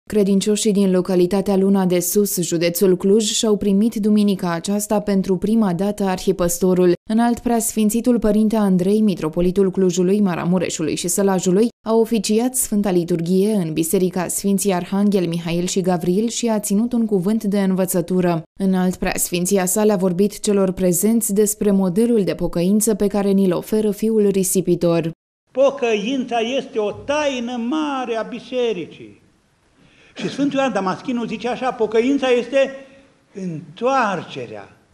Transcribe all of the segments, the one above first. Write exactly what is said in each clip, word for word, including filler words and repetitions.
Credincioșii din localitatea Luna de Sus, județul Cluj, și-au primit duminica aceasta pentru prima dată arhipăstorul. Înalt preasfințitul părinte Andrei, mitropolitul Clujului, Maramureșului și Sălajului, a oficiat Sfânta Liturghie în Biserica Sfinții Arhanghel Mihail și Gavril și a ținut un cuvânt de învățătură. Înalt preasfinția sa le-a vorbit celor prezenți despre modelul de pocăință pe care ni-l oferă Fiul Risipitor. Pocăința este o taină mare a bisericii. Și Sfântul Ioan Damaschinul zice așa: pocăința este întoarcerea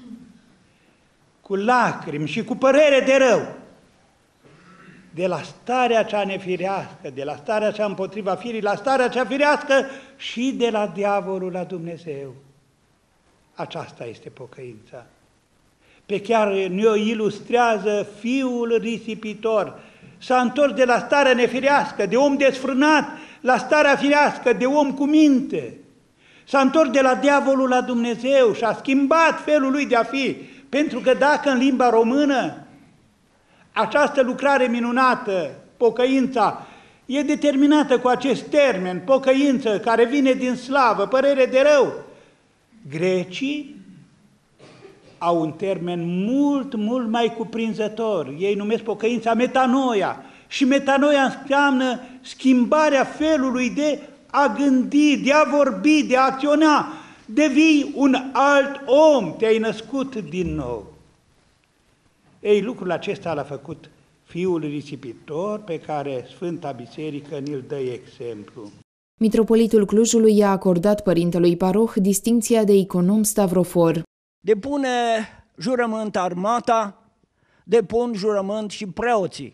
cu lacrimi și cu părere de rău de la starea cea nefirească, de la starea cea împotriva firii, la starea cea firească și de la diavolul la Dumnezeu. Aceasta este pocăința. Pe chiar ne-o ilustrează Fiul Risipitor. S-a întors de la starea nefirească, de om desfrânat, la starea firească, de om cu minte. S-a întors de la diavolul la Dumnezeu și a schimbat felul lui de a fi. Pentru că dacă în limba română această lucrare minunată, pocăința, e determinată cu acest termen, pocăință, care vine din slavă, părere de rău, grecii au un termen mult, mult mai cuprinzător. Ei numesc pocăința metanoia. Și metanoia înseamnă schimbarea felului de a gândi, de a vorbi, de a acționa. Devii un alt om, te-ai născut din nou. Ei, lucrul acesta l-a făcut Fiul Risipitor, pe care Sfânta Biserică ni-l dă exemplu. Mitropolitul Clujului i-a acordat părintelui paroh distincția de econom stavrofor. Depune jurământ armata, depun jurământ și preoții.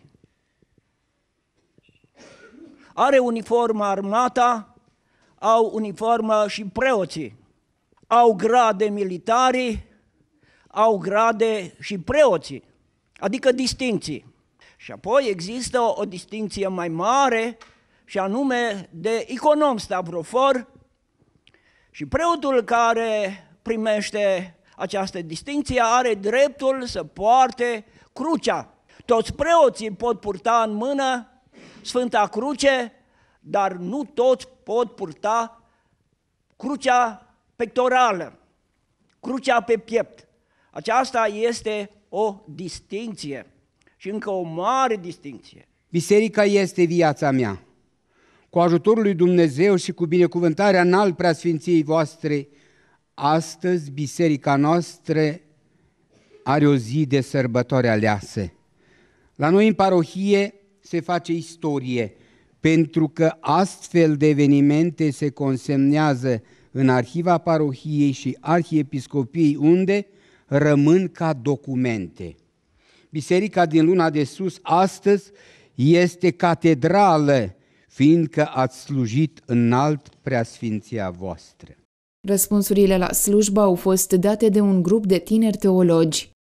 Are uniformă armata, au uniformă și preoții. Au grade militari, au grade și preoții, adică distincții. Și apoi există o, o distincție mai mare, și anume de econom stavrofor, și preotul care primește această distincție are dreptul să poarte crucea. Toți preoții pot purta în mână Sfânta Cruce, dar nu toți pot purta crucea pectorală, crucea pe piept. Aceasta este o distincție și încă o mare distincție. Biserica este viața mea. Cu ajutorul lui Dumnezeu și cu binecuvântarea înalt preasfinției voastre, astăzi biserica noastră are o zi de sărbători aleasă. La noi în parohie se face istorie, pentru că astfel de evenimente se consemnează în arhiva parohiei și arhiepiscopiei, unde rămân ca documente. Biserica din Luna de Sus astăzi este catedrală, fiindcă ați slujit înalt preasfinția voastră. Răspunsurile la slujbă au fost date de un grup de tineri teologi.